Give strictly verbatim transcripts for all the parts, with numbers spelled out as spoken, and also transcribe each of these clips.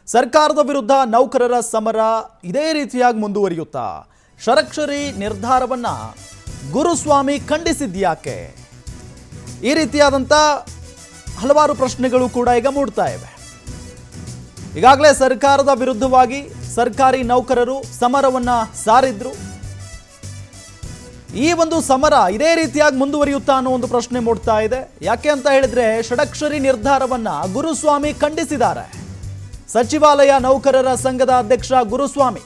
ಸರ್ಕಾರದ ವಿರುದ್ಧ ನೌಕರರ ಸಮರ ಇದೇ ರೀತಿಯಾಗಿ ಮುಂದುವರಿಯುತ್ತಾ ಷಡಕ್ಷರಿ ನಿರ್ಧಾರವನ್ನ ಗುರುಸ್ವಾಮಿ ಖಂಡಿಸಿದ್ಯಾಕೆ? ಈ ರೀತಿಯಾದಂತ ಹಲವಾರು ಪ್ರಶ್ನೆಗಳು ಕೂಡ ಈಗ ಮೂಡ್ತಾ ಇವೆ. ಈಗಾಗಲೇ ಸರ್ಕಾರದ ವಿರುದ್ಧವಾಗಿ ಸರ್ಕಾರಿ ನೌಕರರು ಸಮರವನ್ನ ಸಾರಿದ್ರು. ಈ ಒಂದು ಸಮರ ಇದೇ ರೀತಿಯಾಗಿ ಮುಂದುವರಿಯುತ್ತಾ ಅನ್ನೋ ಒಂದು ಪ್ರಶ್ನೆ ಮೂಡ್ತಾ ಇದೆ. ಯಾಕೆ ಅಂತ ಹೇಳಿದ್ರೆ ಷಡಕ್ಷರಿ ನಿರ್ಧಾರವನ್ನ ಗುರುಸ್ವಾಮಿ ಖಂಡಿಸಿದ್ದಾರೆ. ಸಚಿವಾಲಯ ನೌಕರರ ಸಂಘದ ಅಧ್ಯಕ್ಷ ಗುರುಸ್ವಾಮಿ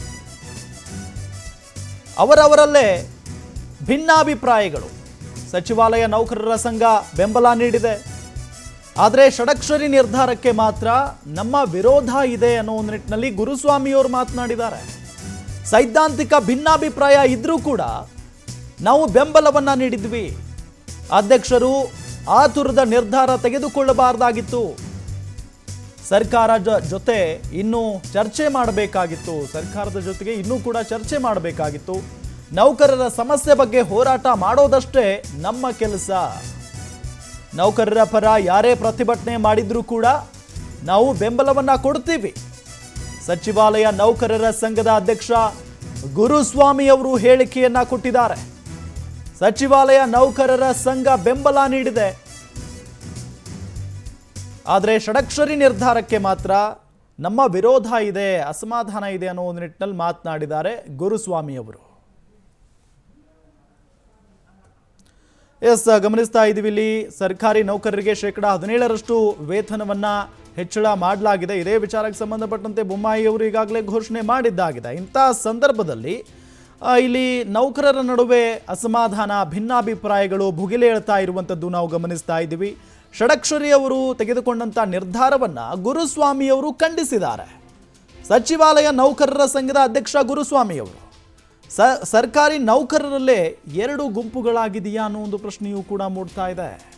ಅವರವರಲ್ಲೇ ಭಿನ್ನಾಭಿಪ್ರಾಯಗಳು. ಸಚಿವಾಲಯ ನೌಕರರ ಸಂಘ ಬೆಂಬಲ ನೀಡಿದೆ, ಆದರೆ ಷಡಕ್ಷರಿ ನಿರ್ಧಾರಕ್ಕೆ ಮಾತ್ರ ನಮ್ಮ ವಿರೋಧ ಇದೆ ಅನ್ನೋ ಒಂದು ನಿಟ್ಟಿನಲ್ಲಿ ಗುರುಸ್ವಾಮಿಯವರು ಮಾತನಾಡಿದ್ದಾರೆ. ಸೈದ್ಧಾಂತಿಕ ಭಿನ್ನಾಭಿಪ್ರಾಯ ಇದ್ರೂ ಕೂಡ ನಾವು ಬೆಂಬಲವನ್ನ ನೀಡಿದ್ವಿ. ಅಧ್ಯಕ್ಷರು ಆತುರದ ನಿರ್ಧಾರ ತೆಗೆದುಕೊಳ್ಳಬಾರದಾಗಿತ್ತು. ಸರ್ಕಾರ ಜೊತೆ ಇನ್ನೂ ಚರ್ಚೆ ಮಾಡಬೇಕಾಗಿತ್ತು. ಸರ್ಕಾರದ ಜೊತೆಗೆ ಇನ್ನೂ ಕೂಡ ಚರ್ಚೆ ಮಾಡಬೇಕಾಗಿತ್ತು. ನೌಕರರ ಸಮಸ್ಯೆ ಬಗ್ಗೆ ಹೋರಾಟ ಮಾಡೋದಷ್ಟೇ ನಮ್ಮ ಕೆಲಸ. ನೌಕರರ ಪರ ಯಾರೇ ಪ್ರತಿಭಟನೆ ಮಾಡಿದ್ರೂ ಕೂಡ ನಾವು ಬೆಂಬಲವನ್ನ ಕೊಡ್ತೀವಿ. ಸಚಿವಾಲಯ ನೌಕರರ ಸಂಘದ ಅಧ್ಯಕ್ಷ ಗುರುಸ್ವಾಮಿ ಅವರು ಹೇಳಿಕೆಯನ್ನ ಕೊಟ್ಟಿದ್ದಾರೆ. ಸಚಿವಾಲಯ ನೌಕರರ ಸಂಘ ಬೆಂಬಲ ನೀಡಿದೆ, ಆದರೆ ಷಡಕ್ಷರಿ ನಿರ್ಧಾರಕ್ಕೆ ಮಾತ್ರ ನಮ್ಮ ವಿರೋಧ ಇದೆ, ಅಸಮಾಧಾನ ಇದೆ ಅನ್ನೋ ಒಂದು ನಿಟ್ಟಿನಲ್ಲಿ ಮಾತನಾಡಿದ್ದಾರೆ ಗುರುಸ್ವಾಮಿ ಅವರು. ಎಸ್, ಗಮನಿಸ್ತಾ ಇದ್ದೀವಿ ಇಲ್ಲಿ ಸರ್ಕಾರಿ ನೌಕರರಿಗೆ ಶೇಕಡ ಹದಿನೇಳರಷ್ಟು ವೇತನವನ್ನ ಹೆಚ್ಚಳ ಮಾಡಲಾಗಿದೆ. ಇದೇ ವಿಚಾರಕ್ಕೆ ಸಂಬಂಧಪಟ್ಟಂತೆ ಬೊಮ್ಮಾಯಿ ಅವರು ಈಗಾಗಲೇ ಘೋಷಣೆ ಮಾಡಿದ್ದಾಗಿದೆ. ಇಂಥ ಸಂದರ್ಭದಲ್ಲಿ ಇಲ್ಲಿ ನೌಕರರ ನಡುವೆ ಅಸಮಾಧಾನ, ಭಿನ್ನಾಭಿಪ್ರಾಯಗಳು ಭುಗಿಲೇಳ್ತಾ ಇರುವಂಥದ್ದು ನಾವು ಗಮನಿಸ್ತಾ ಇದ್ದೀವಿ. ಷಡಕ್ಷರಿ ಅವರು ತೆಗೆದುಕೊಂಡಂಥ ನಿರ್ಧಾರವನ್ನ ಗುರುಸ್ವಾಮಿ ಅವರು ಖಂಡಿಸಿದ್ದಾರೆ. ಸಚಿವಾಲಯ ನೌಕರರ ಸಂಘದ ಅಧ್ಯಕ್ಷ ಗುರುಸ್ವಾಮಿ ಅವರು ಸ ಸರ್ಕಾರಿ ನೌಕರರಲ್ಲೇ ಎರಡು ಗುಂಪುಗಳಾಗಿದೆಯಾ ಅನ್ನೋ ಒಂದು ಪ್ರಶ್ನೆಯೂ ಕೂಡ ಮೂಡ್ತಾ ಇದೆ.